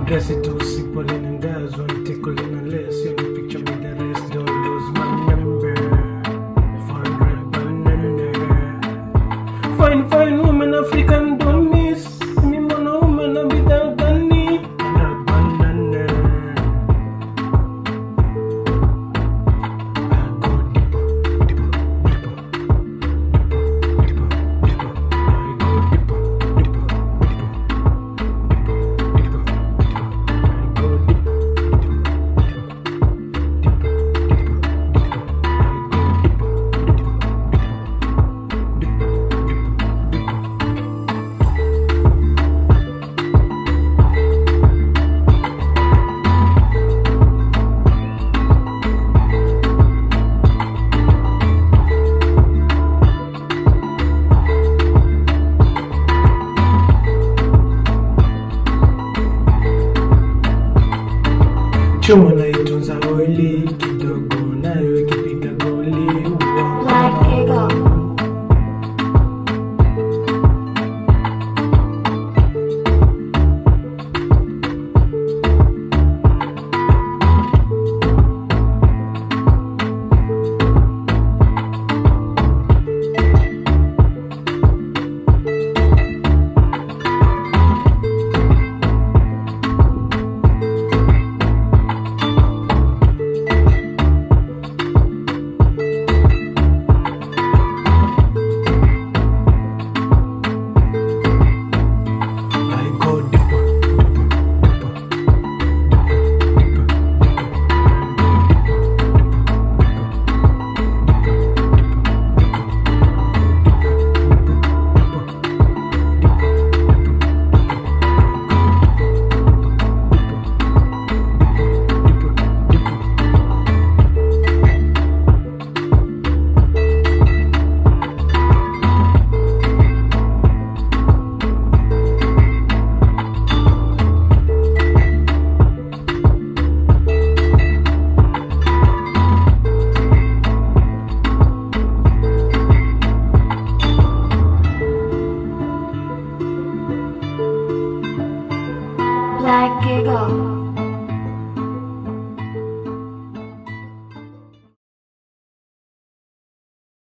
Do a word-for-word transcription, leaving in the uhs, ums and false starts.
Dress it too simple and guys won't tickle in unless you picture me the rest. Don't lose my number. Foreign banana. Fine, fine woman, African don't miss. Me mono woman, I be that gani. Banana. I go deeper, deeper, deeper, deeper, deeper, deeper. I go deeper, deeper, deeper, deeper, deeper, deeper. I go deeper, Chumala